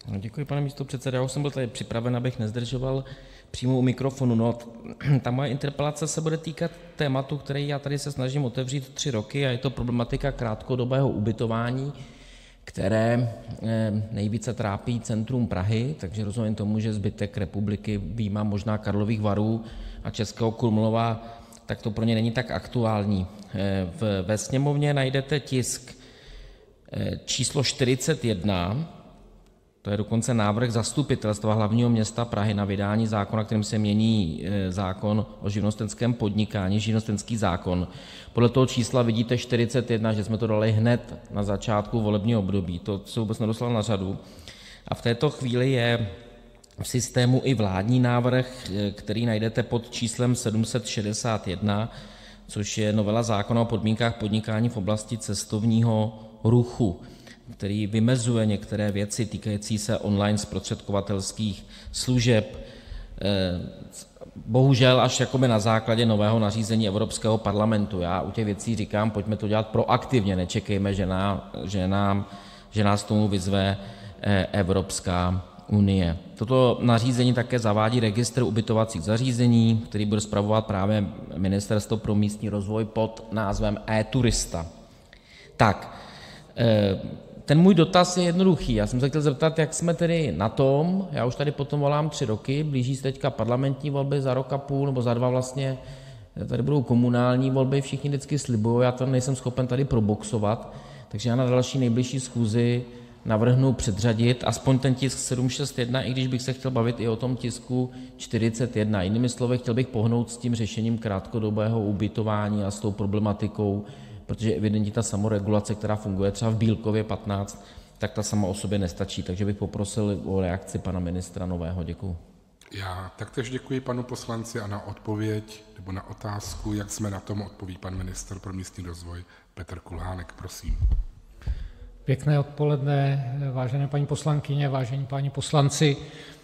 No, děkuji, pane místopředsedo. Já už jsem byl tady připraven, abych nezdržoval přímo u mikrofonu. No, ta moje interpelace se bude týkat tématu, který já tady se snažím otevřít 3 roky, a je to problematika krátkodobého ubytování, které nejvíce trápí centrum Prahy, takže rozumím tomu, že zbytek republiky, vyjma možná Karlových Varů a Českého Krumlova, tak to pro ně není tak aktuální. Ve Sněmovně najdete tisk číslo 41, to je dokonce návrh Zastupitelstva hlavního města Prahy na vydání zákona, kterým se mění zákon o živnostenském podnikání, živnostenský zákon. Podle toho čísla vidíte 41, že jsme to dali hned na začátku volebního období. To se vůbec nedostalo na řadu. A v této chvíli je v systému i vládní návrh, který najdete pod číslem 761, což je novela zákona o podmínkách podnikání v oblasti cestovního ruchu, který vymezuje některé věci týkající se online zprostředkovatelských služeb. Bohužel až jakoby na základě nového nařízení Evropského parlamentu. Já u těch věcí říkám, pojďme to dělat proaktivně, nečekejme, že nás k tomu vyzve Evropská unie. Toto nařízení také zavádí registr ubytovacích zařízení, který bude spravovat právě Ministerstvo pro místní rozvoj pod názvem eTurista. Tak, ten můj dotaz je jednoduchý. Já jsem se chtěl zeptat, jak jsme tedy na tom. Já už tady potom volám 3 roky, blíží se teďka parlamentní volby za rok a půl, nebo za 2 vlastně. Tady budou komunální volby, všichni vždycky slibují, já to nejsem schopen tady proboxovat, takže já na další nejbližší schůzi navrhnu předřadit aspoň ten tisk 761, i když bych se chtěl bavit i o tom tisku 41. Jinými slovy, chtěl bych pohnout s tím řešením krátkodobého ubytování a s tou problematikou, protože evidentně ta samoregulace, která funguje třeba v Bílkově 15, tak ta sama o sobě nestačí. Takže bych poprosil o reakci pana ministra Nového. Děkuji. Já taktéž děkuji panu poslanci a na odpověď nebo na otázku, jak jsme na tom, odpoví pan ministr pro místní rozvoj Petr Kulhánek. Prosím. Pěkné odpoledne, vážené paní poslankyně, vážení páni poslanci.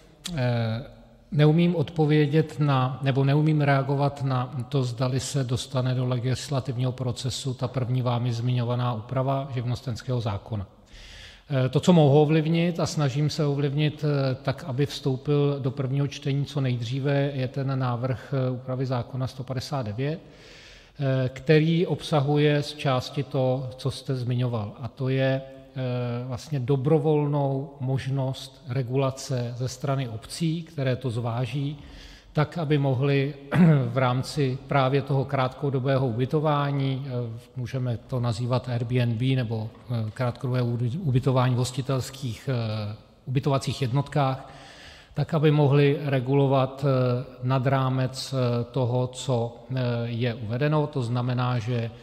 Neumím odpovědět nebo neumím reagovat na to, zdali se dostane do legislativního procesu ta první vámi zmiňovaná úprava živnostenského zákona. To, co mohu ovlivnit a snažím se ovlivnit tak, aby vstoupil do prvního čtení co nejdříve, je ten návrh úpravy zákona 159, který obsahuje z části to, co jste zmiňoval, a to je vlastně dobrovolnou možnost regulace ze strany obcí, které to zváží, tak, aby mohly v rámci právě toho krátkodobého ubytování, můžeme to nazývat Airbnb nebo krátkodobé ubytování v hostitelských ubytovacích jednotkách, tak, aby mohli regulovat nad rámec toho, co je uvedeno. To znamená, že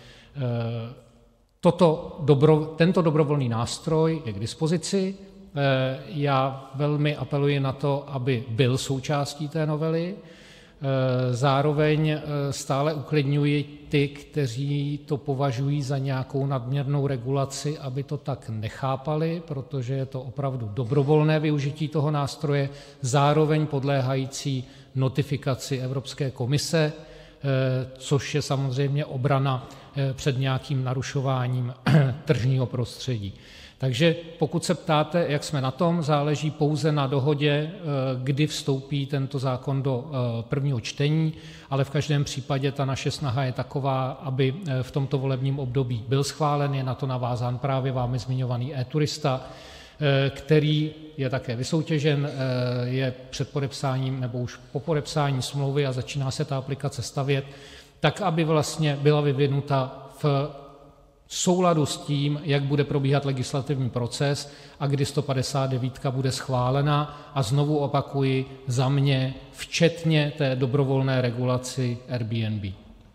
tento dobrovolný nástroj je k dispozici. Já velmi apeluji na to, aby byl součástí té novely. Zároveň stále uklidňuji ty, kteří to považují za nějakou nadměrnou regulaci, aby to tak nechápali, protože je to opravdu dobrovolné využití toho nástroje, zároveň podléhající notifikaci Evropské komise, což je samozřejmě obrana před nějakým narušováním tržního prostředí. Takže pokud se ptáte, jak jsme na tom, záleží pouze na dohodě, kdy vstoupí tento zákon do prvního čtení, ale v každém případě ta naše snaha je taková, aby v tomto volebním období byl schválen, je na to navázán právě vámi zmiňovaný eTurista, který je také vysoutěžen, je před podepsáním nebo už po podepsání smlouvy a začíná se ta aplikace stavět, tak aby vlastně byla vyvinuta v souladu s tím, jak bude probíhat legislativní proces a kdy 159 bude schválena, a znovu opakuji, za mě včetně té dobrovolné regulaci Airbnb.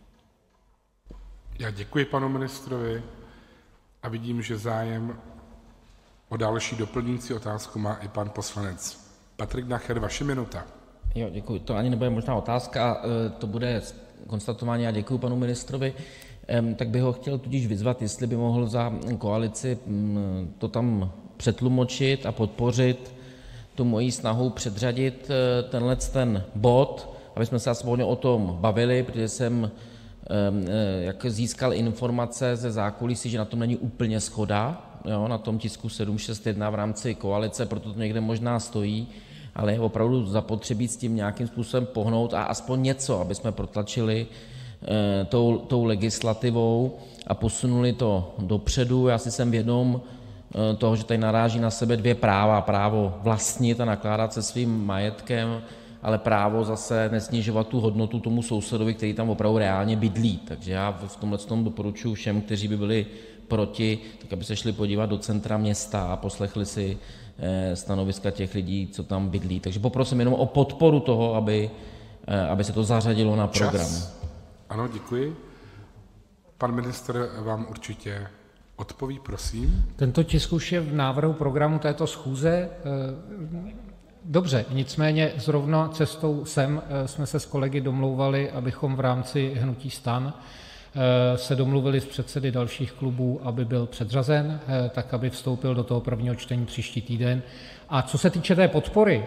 Já děkuji panu ministrovi a vidím, že zájem o další doplňující otázku má i pan poslanec Patrik Nacher. Vaše minuta. Jo, děkuji. To ani nebude možná otázka, to bude konstatování. Já děkuji panu ministrovi. Tak bych ho chtěl tudíž vyzvat, jestli by mohl za koalici to tam přetlumočit a podpořit tu moji snahu předřadit ten bod, aby jsme se aspoň o tom bavili, protože jsem jak získal informace ze zákulisí, že na tom není úplně shoda jo, na tom tisku 761 v rámci koalice, proto to někde možná stojí, ale je opravdu zapotřebí s tím nějakým způsobem pohnout a aspoň něco, aby jsme protlačili tou legislativou a posunuli to dopředu. Já si jsem vědom toho, že tady naráží na sebe dvě práva. Právo vlastnit a nakládat se svým majetkem, ale právo zase nesnižovat tu hodnotu tomu sousedovi, který tam opravdu reálně bydlí. Takže já v tomhle doporučuji všem, kteří by byli proti, tak aby se šli podívat do centra města a poslechli si stanoviska těch lidí, co tam bydlí. Takže poprosím jenom o podporu toho, aby se to zařadilo na program. Čas. Ano, děkuji. Pan ministr vám určitě odpoví, prosím. Tento tisk už je v návrhu programu této schůze. Dobře, nicméně zrovna cestou sem jsme se s kolegy domlouvali, abychom v rámci hnutí STAN se domluvili s předsedy dalších klubů, aby byl předřazen, tak aby vstoupil do toho prvního čtení příští týden. A co se týče té podpory,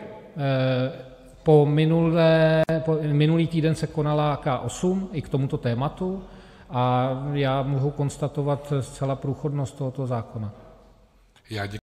minulý týden se konala K8 i k tomuto tématu a já mohu konstatovat zcela průchodnost tohoto zákona. Já děkuji.